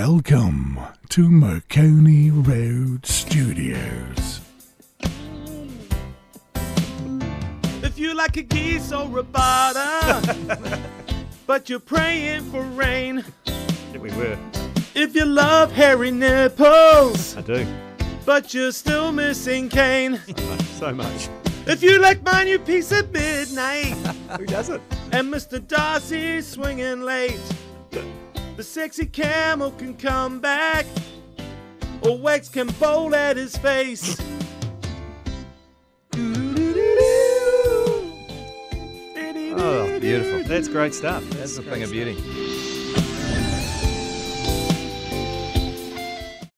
Welcome to McOnie Road Studios. If you like Kagiso Rabada, but you're praying for rain. Yeah, we were. If you love hairy nipples, I do. but you're still missing Kane. So much. If you like my new piece at midnight, Who doesn't? and Mr. Darcy swinging late, the sexy camel can come back, or Wax can bowl at his face. Oh, beautiful. That's great stuff. That's a thing of beauty.